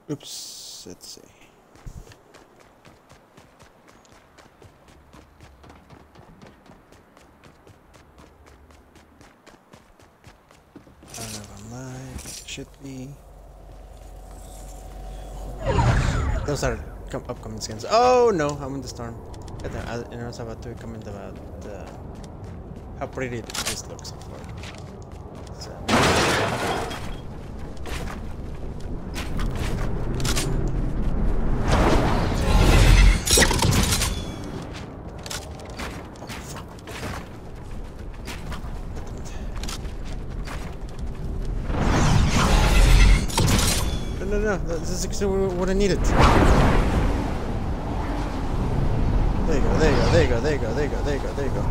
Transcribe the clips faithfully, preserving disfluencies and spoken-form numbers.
Oops, let's see. I don't know if I'm live. Should be. Those are com upcoming skins. Oh no, I'm in the storm. And I was about to comment about uh, how pretty this looks so far. So. No, no, no, this is exactly what I needed. There you go, there you go, there you go, there you go, there you go, there you go, there you go.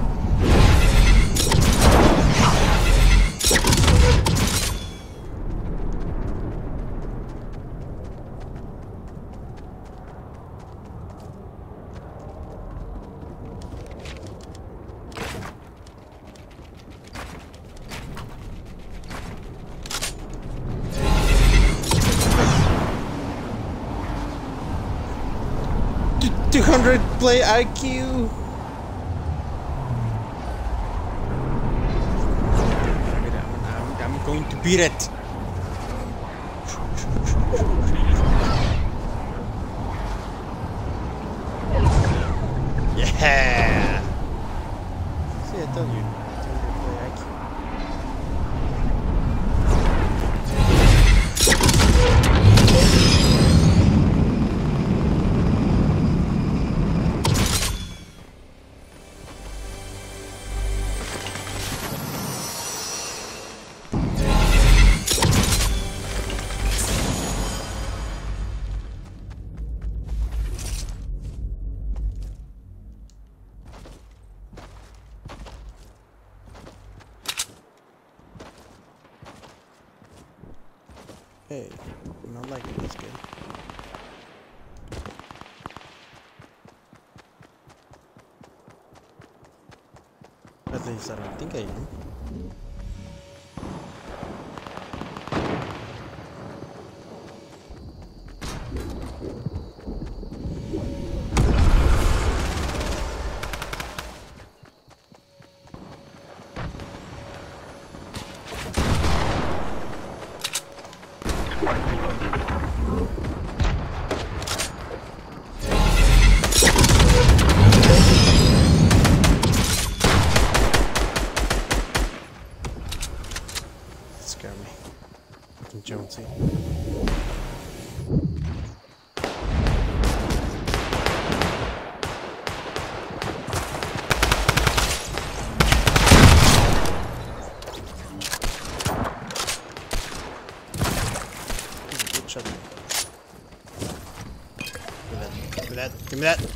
two hundred play I Q. I'm, I'm going to beat it. Yeah. See, I told you. two hundred play I Q. Hey, I'm not liking this game. At least I don't think I am. Scare me. Fucking Jonesy. Good shot. Give me that. Give me that. Give me that.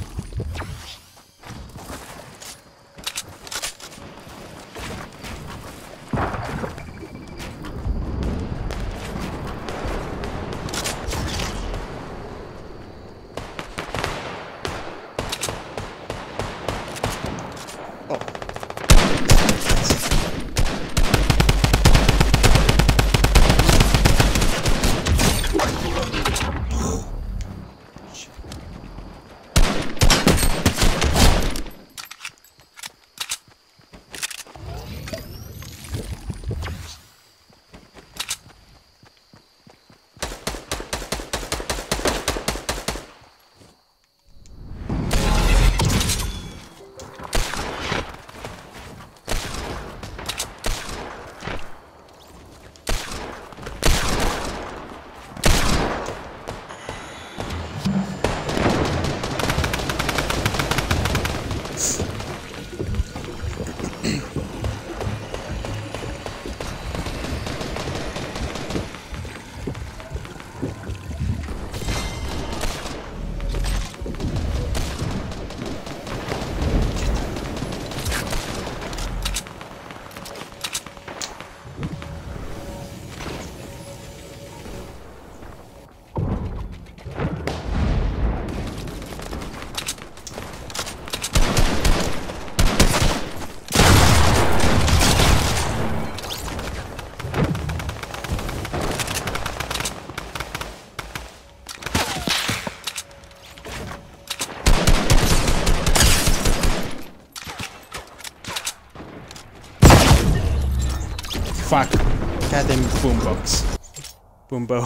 fuck. Goddamn boombox. Boombo.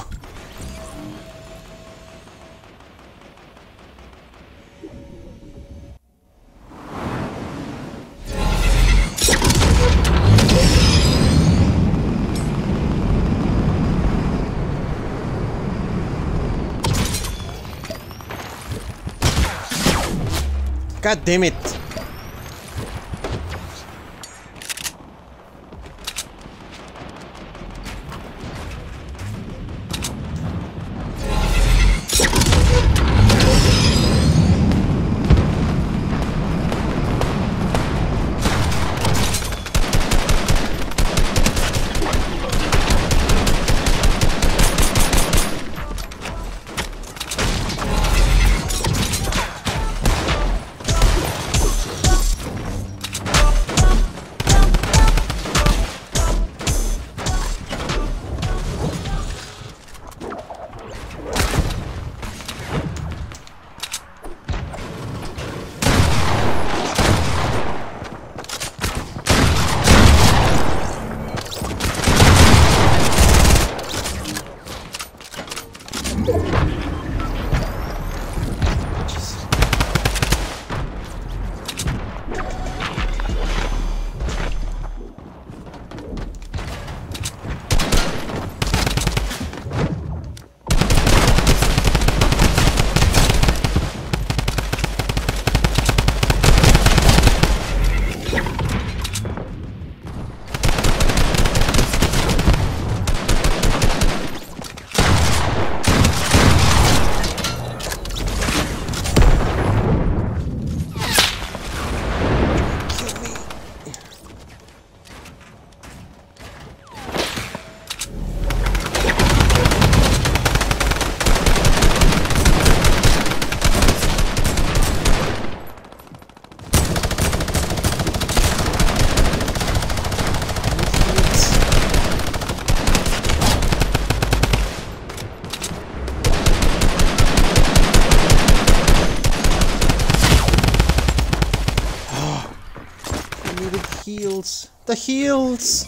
God damn it! Heals. The heals!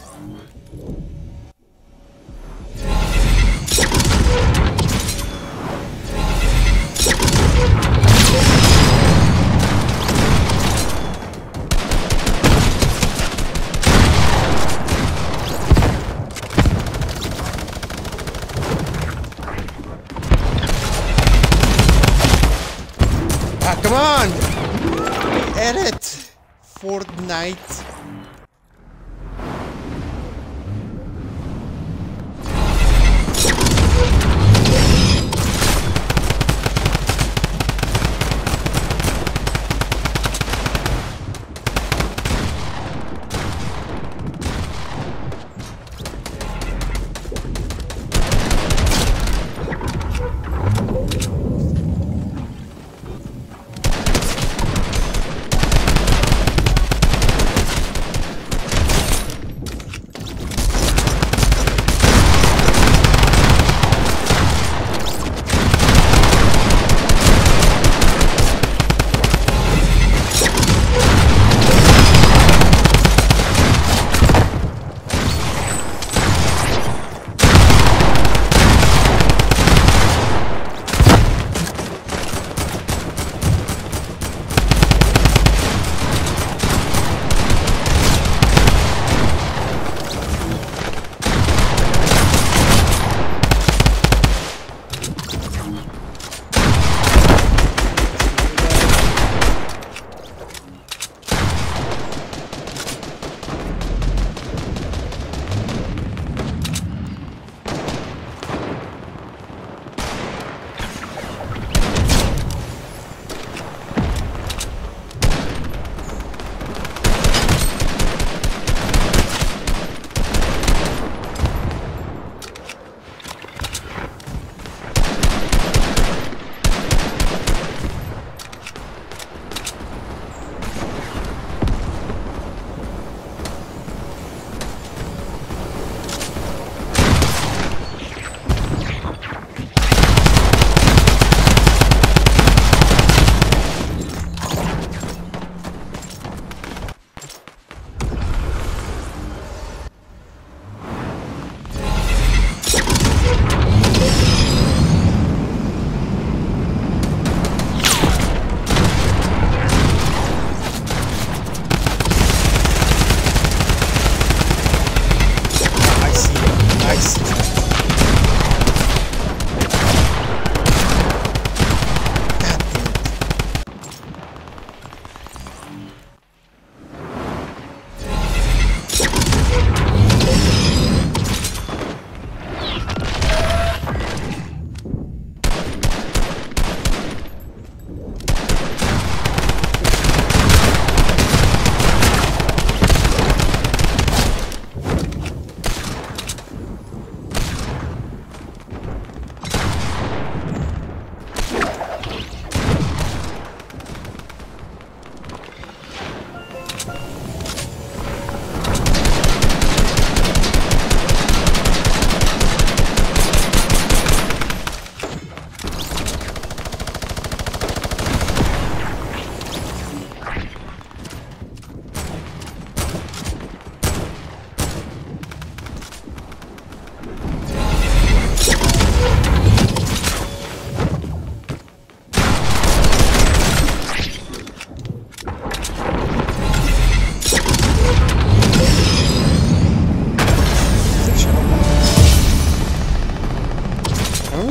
Ah, come on! Edit! Fortnite.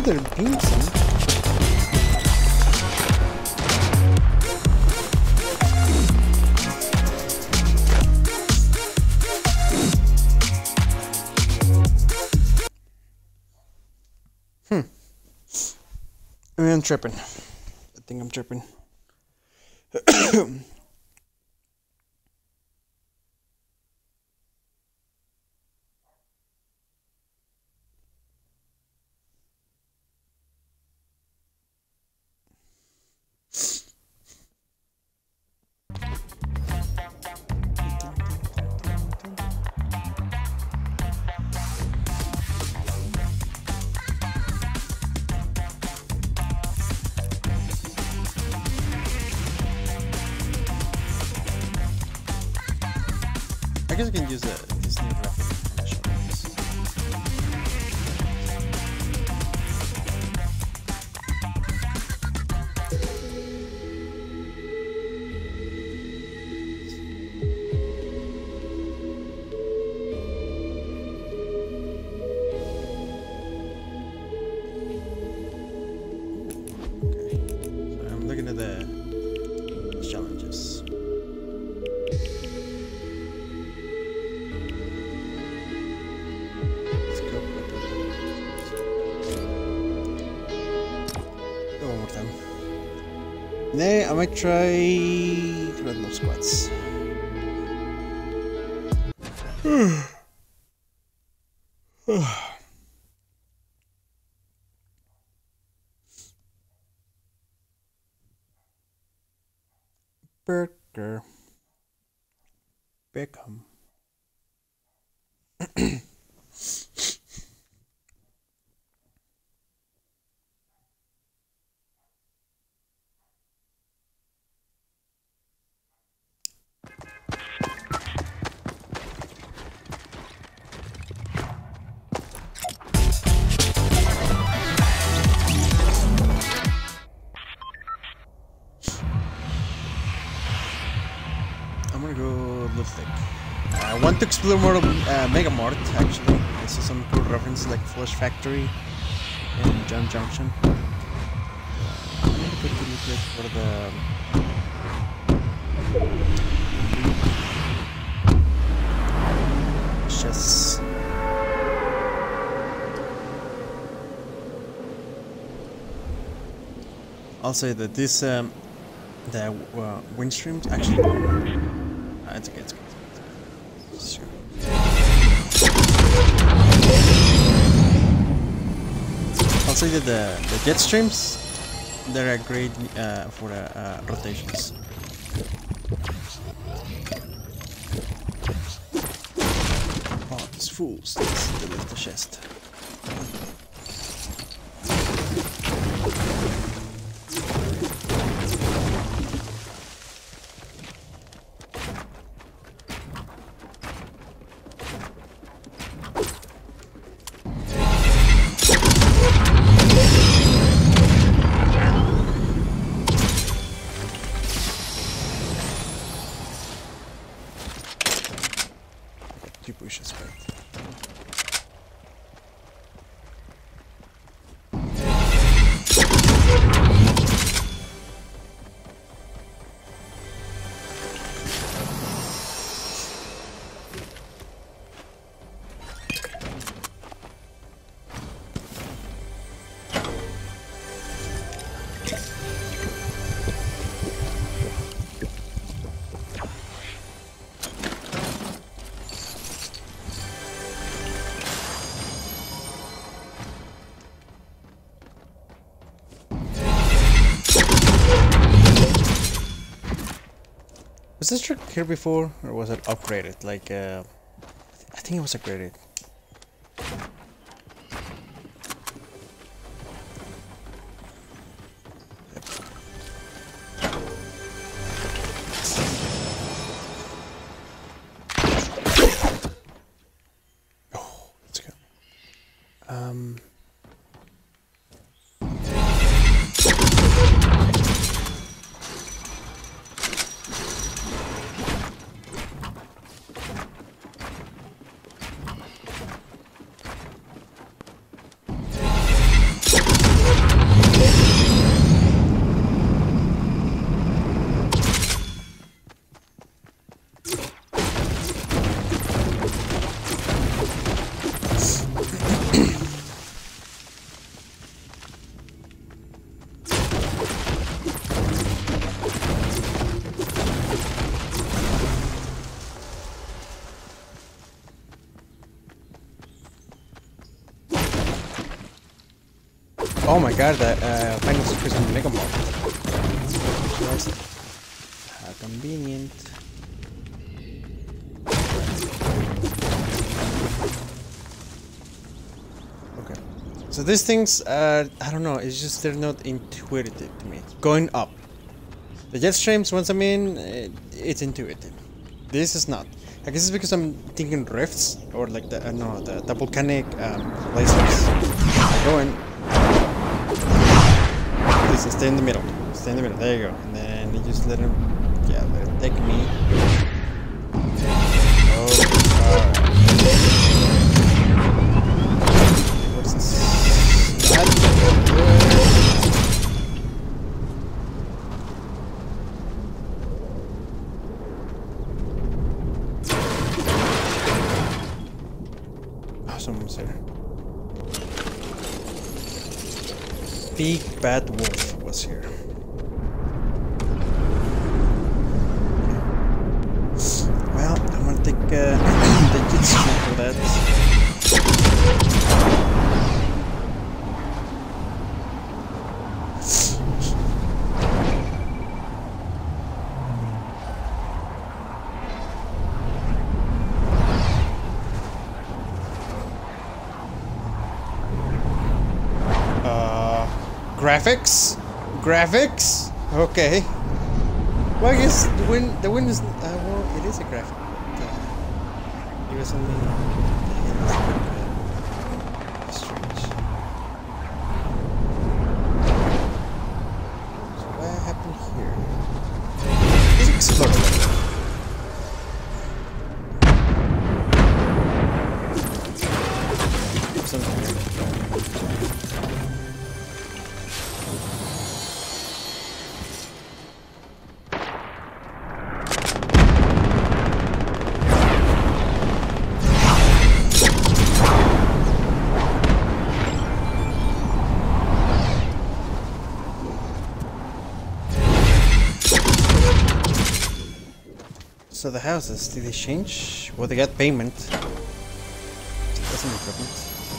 they're being some. Hmm. I mean, I'm tripping. I think I'm tripping. I guess I can use uh, this new graphic mesh on this. Okay, so I'm looking at the challenges. Nay, I might try random squats. Burger. Beckham. I'm gonna go Ludwig. I want to explore more of uh, Mega Mart actually. I see some cool references like Flush Factory and Jump Junction. Uh, I'm gonna put the Ludwig for the chess. I'll say that this um, the uh, wind streams actually. Uh, it's okay. It's okay. It's okay. Sure. I'll say that the the jet streams, they're a great uh, for uh, uh, rotations. Oh, these fools! Let's delete the chest. Two pushes, but was this trick here before, or was it upgraded? Like, uh, I think it was upgraded. Oh, let's go. Um. Oh my god, the uh, Final Super Mega Mall. How convenient. Okay. So these things, uh, I don't know, it's just they're not intuitive to me. Going up. The jet streams, once I'm in, it, it's intuitive. This is not. I guess it's because I'm thinking rifts, or like the, uh, no, the, the volcanic um, lasers. I go in. Please stay in the middle. Stay in the middle. There you go. And then you just let him, yeah, let him take me. Oh, alright. What's this? Oh, someone's there. Big bad wolf was here. Well, I'm gonna take uh, the jet stream for that. Graphics? Graphics? Okay. Well, I guess the wind, the wind is, uh, well, it is a graphic. But, uh, it was only, it was like, uh, strange. So what happened here? Let's explore it. Something here. So the houses, did they change? Well, they got payment. That's an equipment.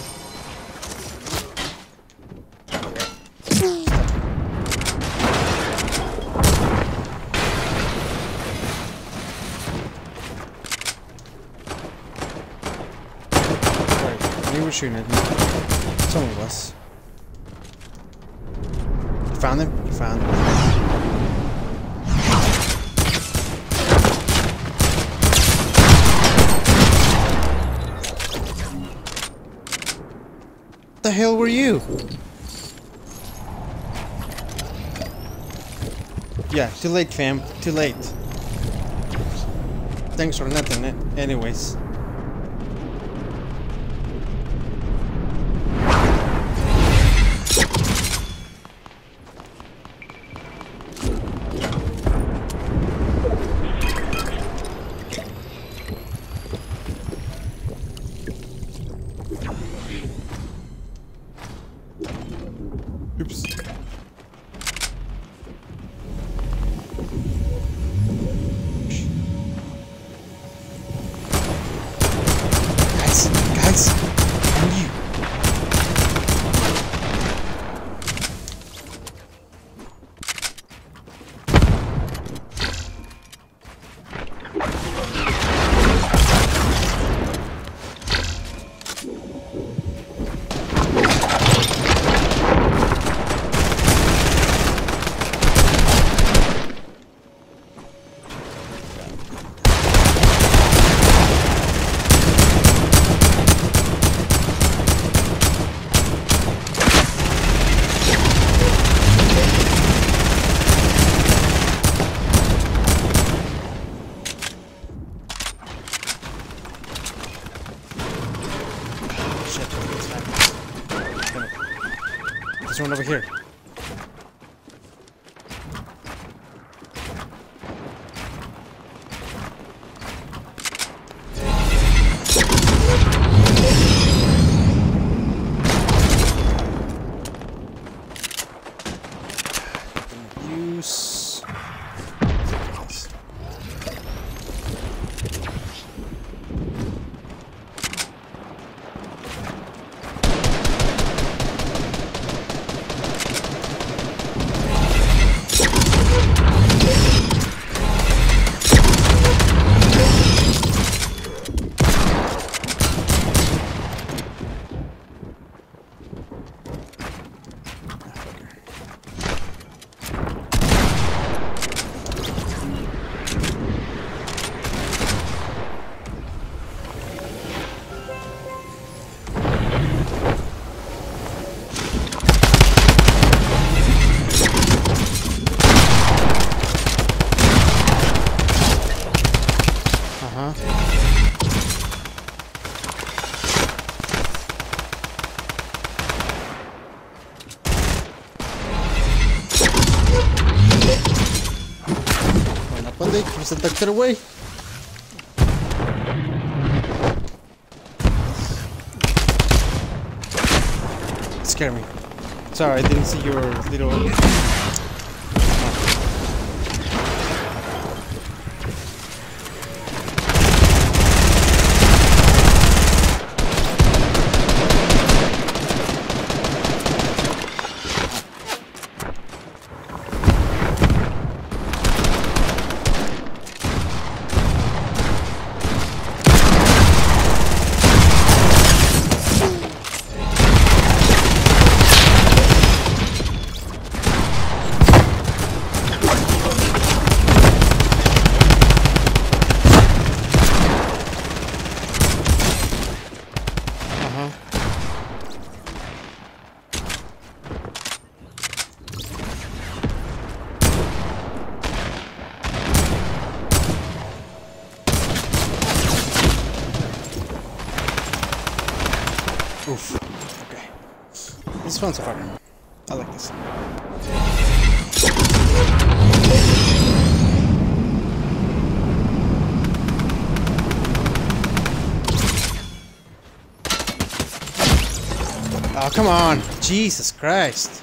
Sorry, maybe we're shooting at me. Someone was. You found him? You found him. What the hell were you? Yeah, too late, fam. Too late. Thanks for nothing, eh? Anyways. Oops. Guys, guys, and you. There's one over here. Use. Was it ducked away? It scared me. Sorry, I didn't see your little... Oof. Okay. This is fun so far. I like this. Oh, come on! Jesus Christ!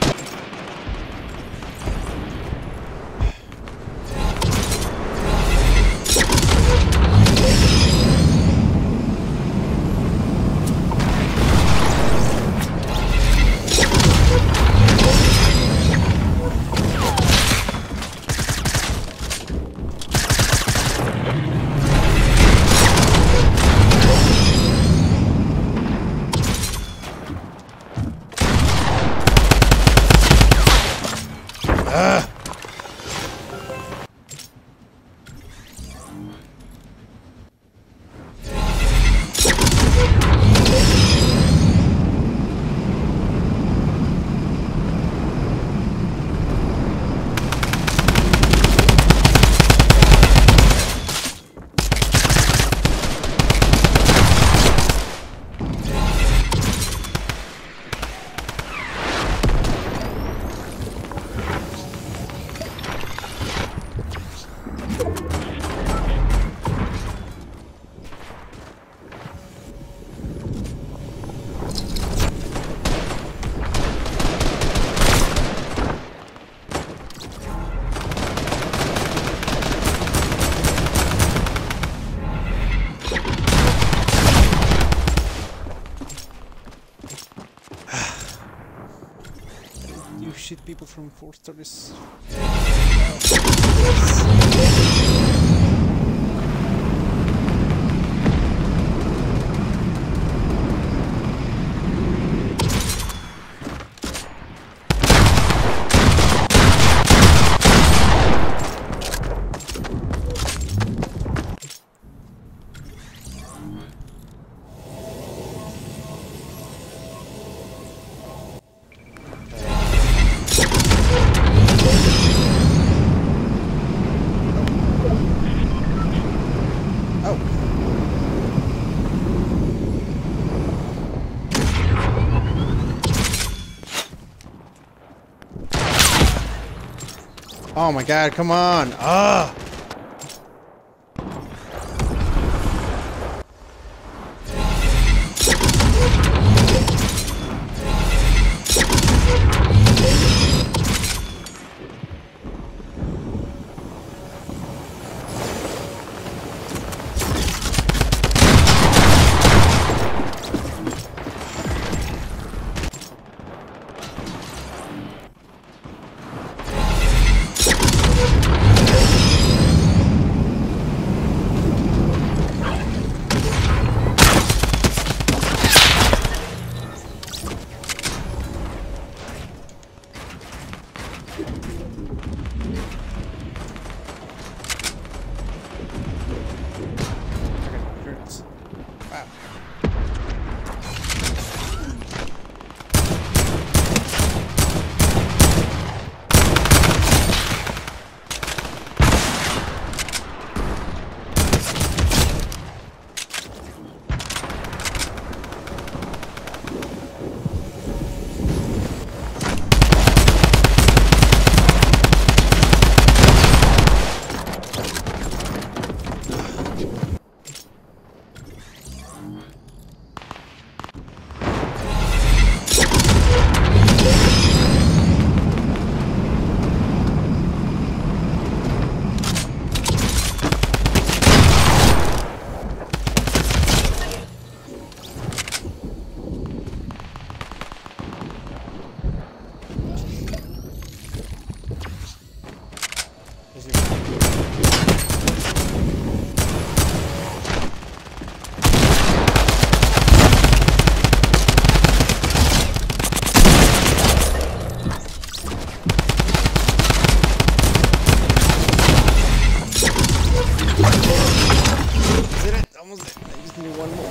You shit people from Fortress. Oh my god, come on! Ah!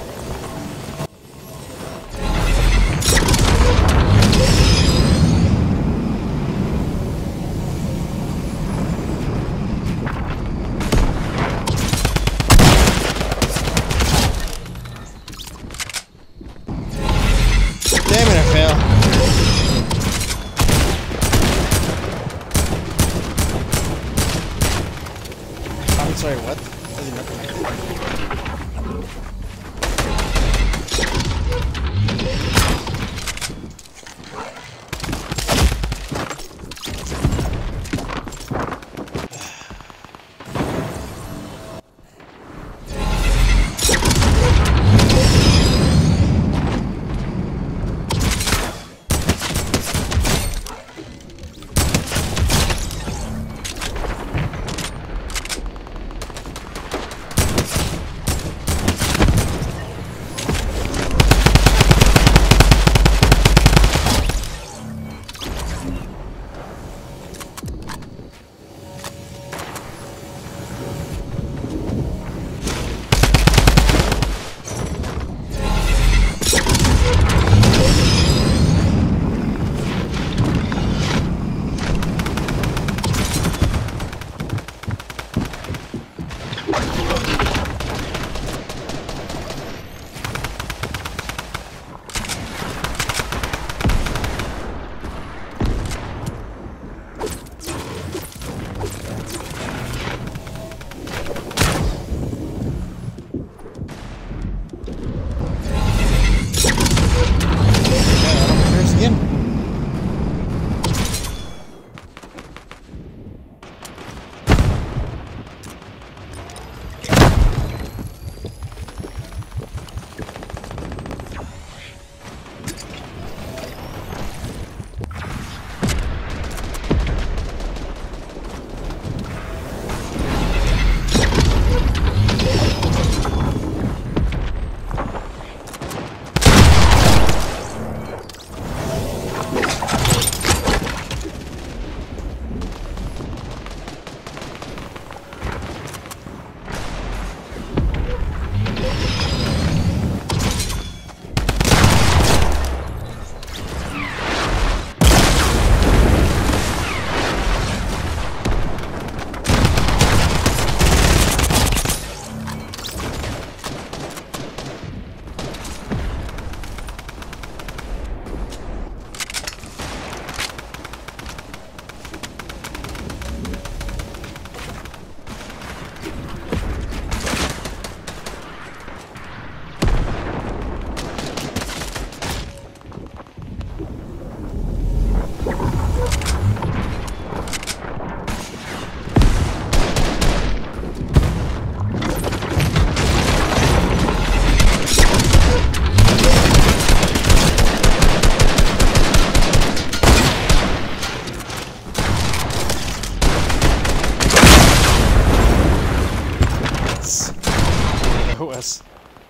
Damn it, I failed. I'm sorry, what? Does it not connect? us.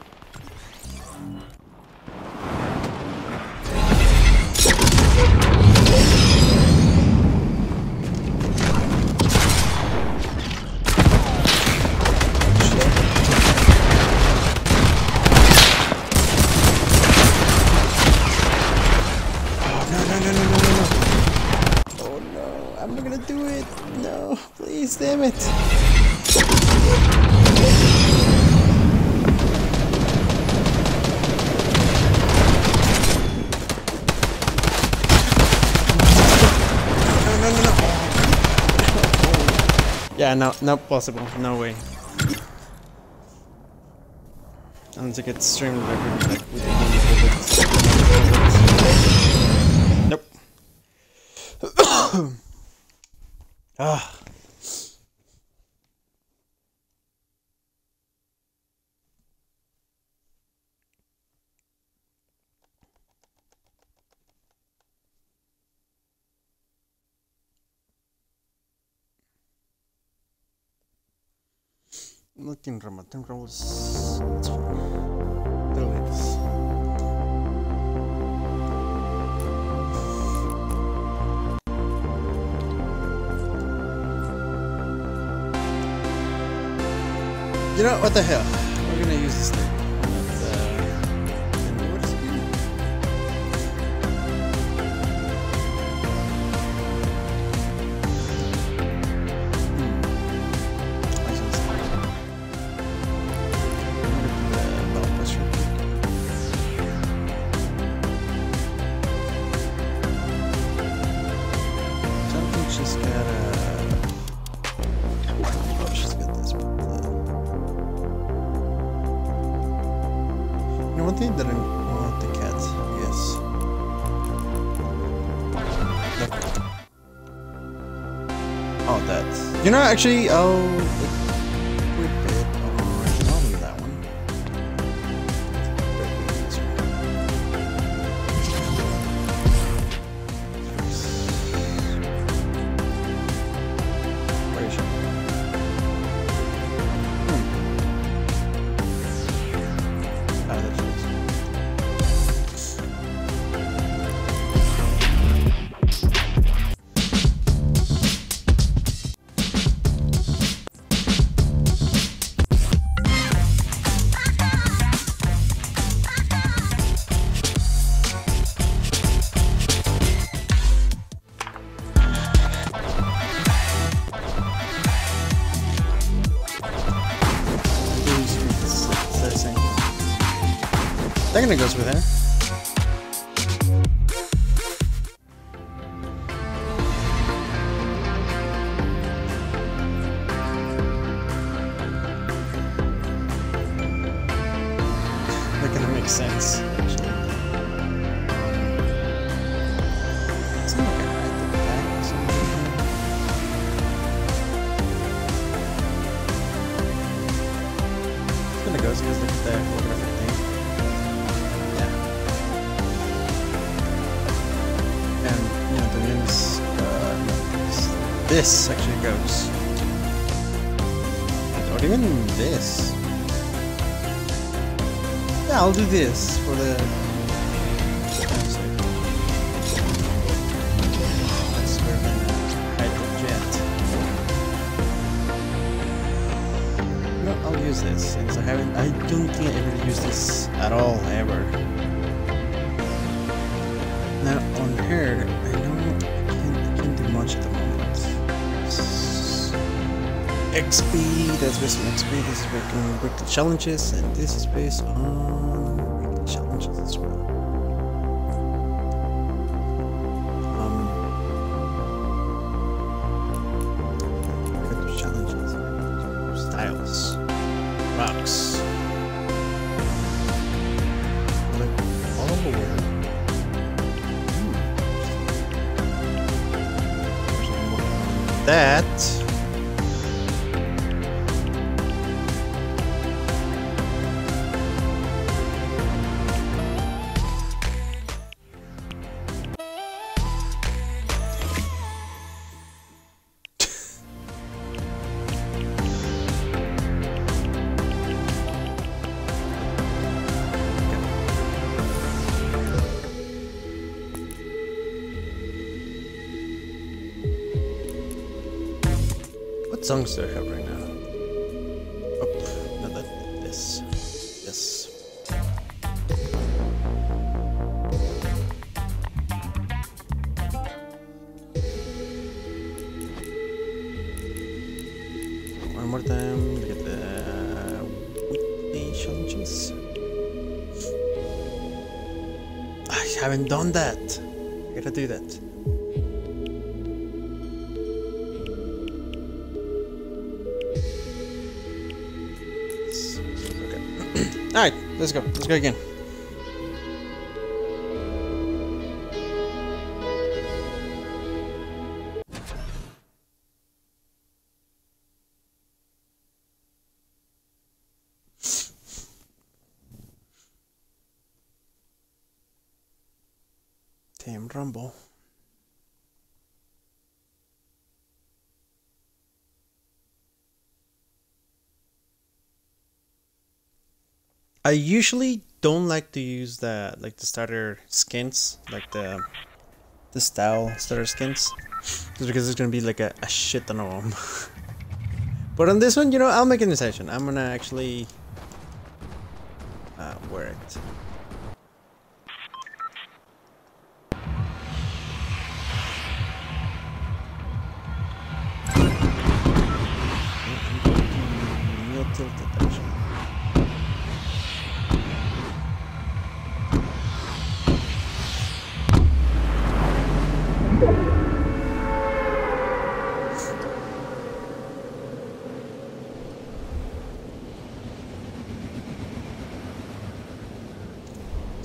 Damn it! No, no, no, no! Yeah, no, not possible. No way. Unless I get extremely record like with the nope. Ah. No tiene rama, tiene ramos. It's fine. Delete this. You know what the hell? We're gonna use this thing. Uh, Timothy didn't want the cat. Yes. Look. Oh, that. You know, actually, I'll equip it on that one. Where is she? Hmm. Ah, there she is. That kinda goes with her. That kinda makes sense, actually. It's not like I hide the back or something. It kinda goes because look at that holographic thing. This actually goes. Or even this. Yeah, I'll do this for the. Let's go and hide the jet. No, I'll use this since I haven't. I don't think I ever used this at all ever. Now on her, I know I can't, I can't do much at the moment. X P, that's based on X P, this is based on weekly challenges, and this is based on weekly challenges as well. Um, weekly challenges, styles, rocks, like all over the world. Hmm. That. What songs do I have right now? Oh, not that. This. This. One more time. Look at the weekly challenges. I haven't done that. I gotta do that. Alright, let's go. Let's go again. Team Rumble. I usually don't like to use the like the starter skins, like the the style starter skins, just because it's gonna be like a, a shit ton of them. But on this one, you know, I'll make an exception. I'm gonna actually uh, wear it. Neo tilted actually.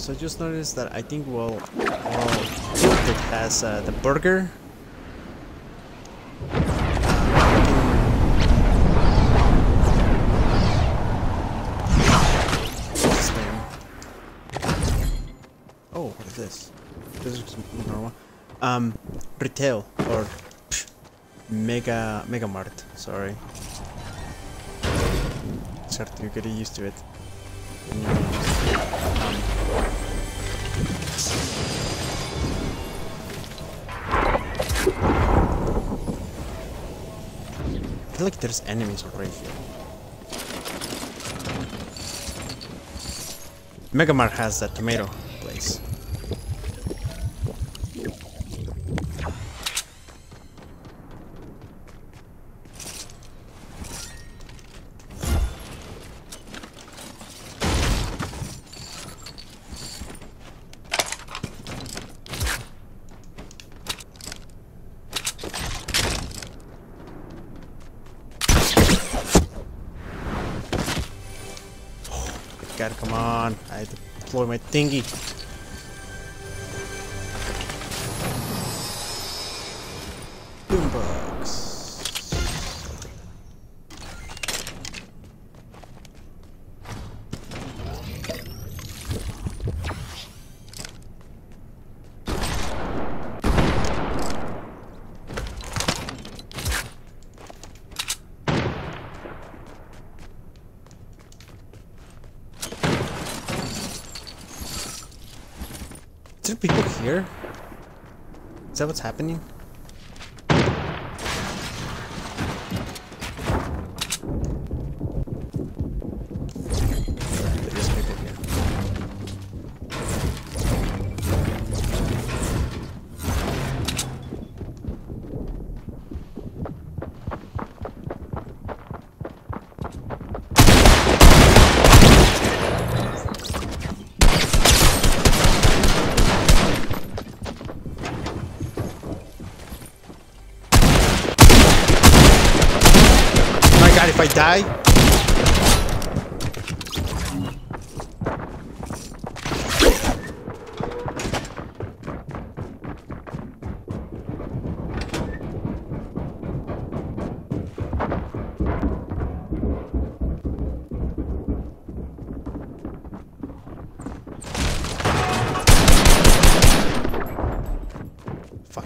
So just notice that I think well, well, Tilted has uh, the burger. What's his name? Oh, what is this? This is normal. Um, retail or psh, mega mega mart. Sorry. Start to get used to it. Um, I feel like there's enemies already here. Megamart has that tomato place. God, come on. I had to deploy my thingy. Boombox. Is there people here? Is that what's happening? There's people here. God, if I die. Fuck.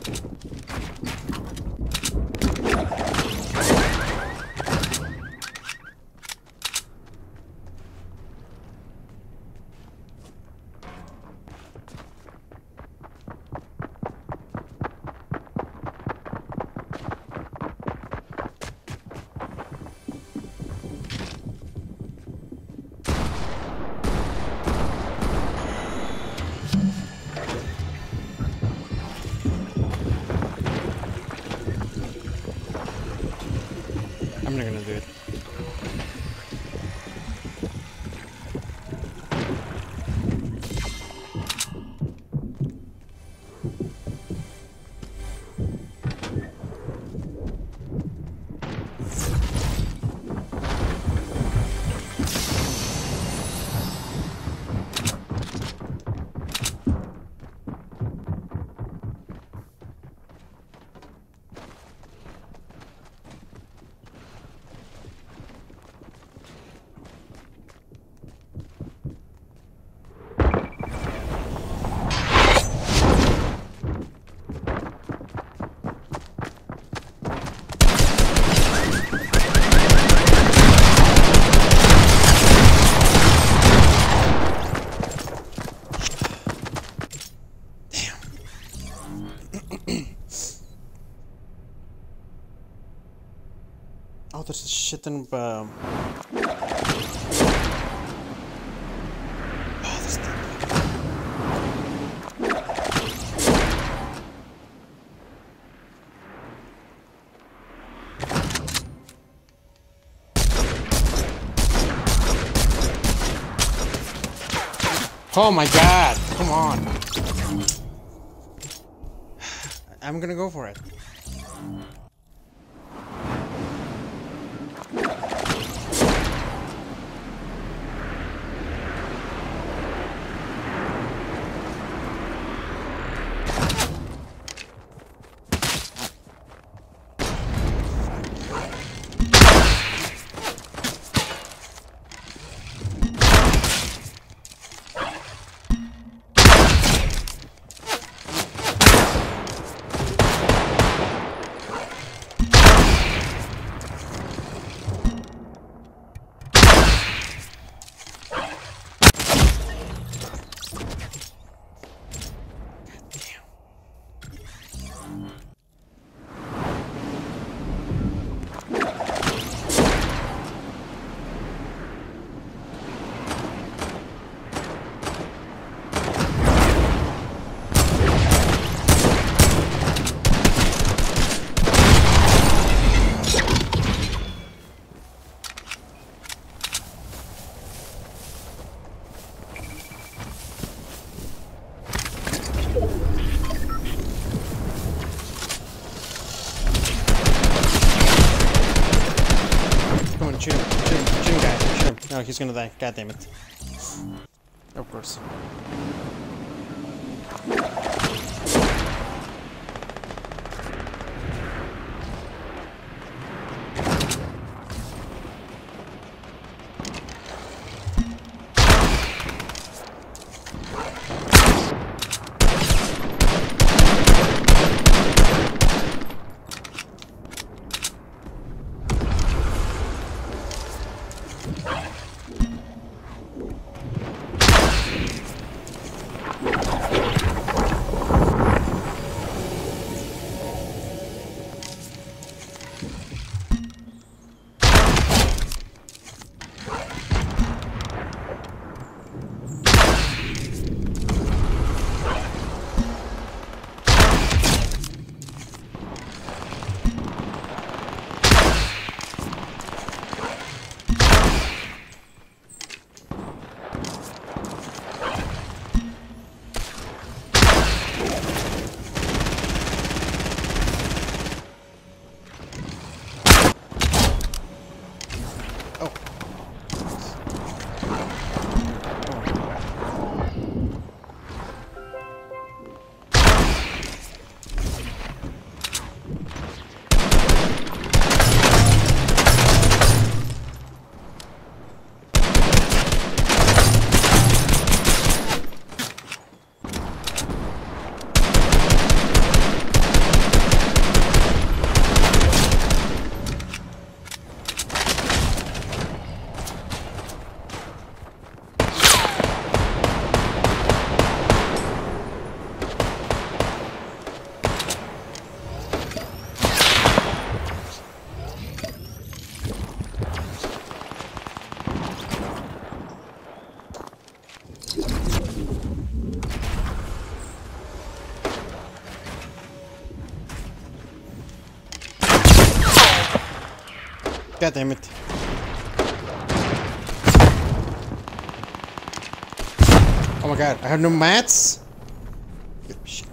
I'm not gonna do it. Oh, there's a shit in. Um... Oh, this thing. Oh my god! Come on! I'm gonna go for it. no, he's gonna die. God damn it. Of course. God damn it. Oh my god, I have no mats? Shit.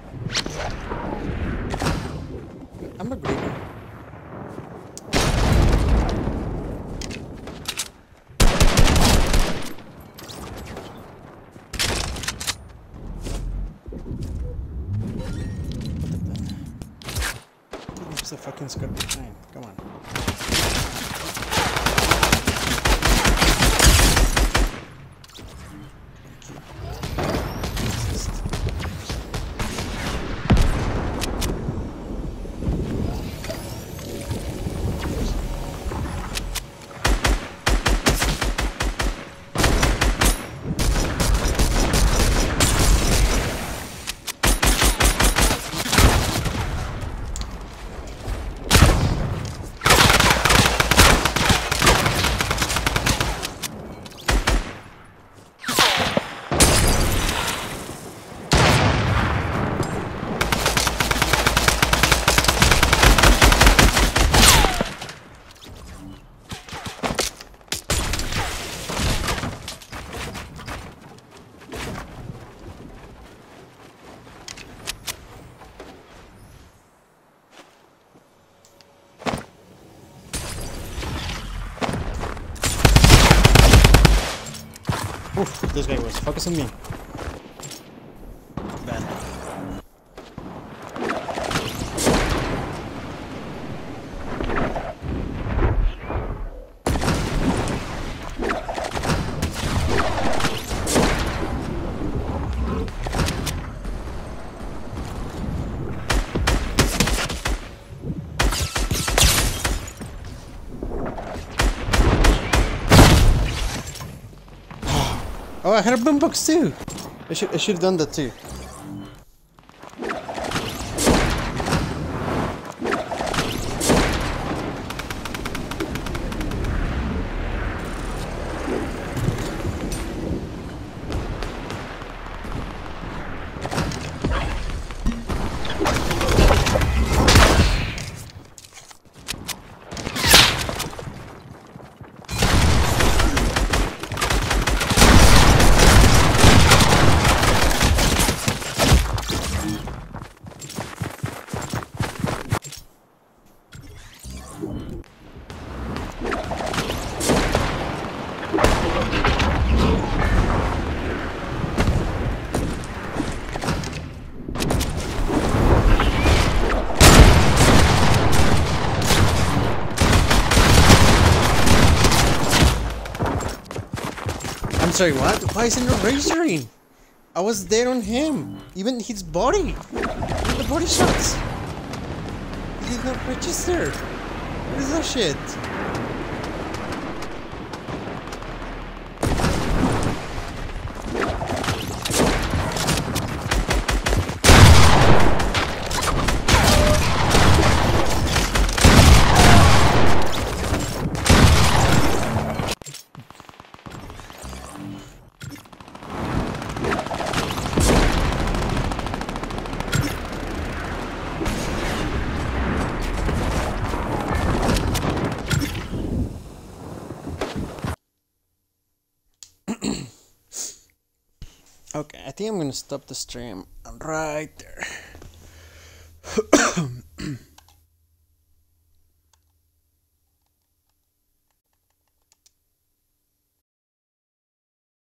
I'm agreeing. It's a fucking scope behind. Come on. Oof, this guy was focusing me. Bad. Oh, I had a boombox too. I should I should have done that too. I'm sorry, what? Why isn't it registering? I was dead on him. Even his body. Even the body shots. It did not register. What is that shit? Okay, I think I'm gonna stop the stream right there.